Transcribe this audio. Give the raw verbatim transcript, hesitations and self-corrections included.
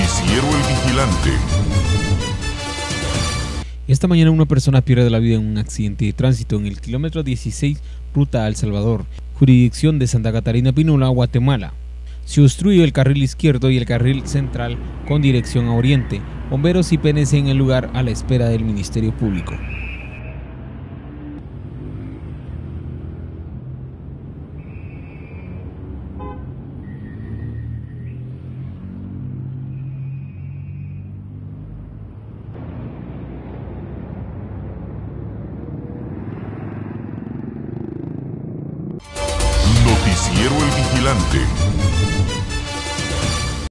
Noticiero El Vigilante. Esta mañana una persona pierde la vida en un accidente de tránsito en el kilómetro dieciséis, ruta a El Salvador, jurisdicción de Santa Catarina Pinula, Guatemala. Se obstruye el carril izquierdo y el carril central con dirección a oriente. Bomberos y P N C en el lugar a la espera del Ministerio Público. Noticiero El Vigilante.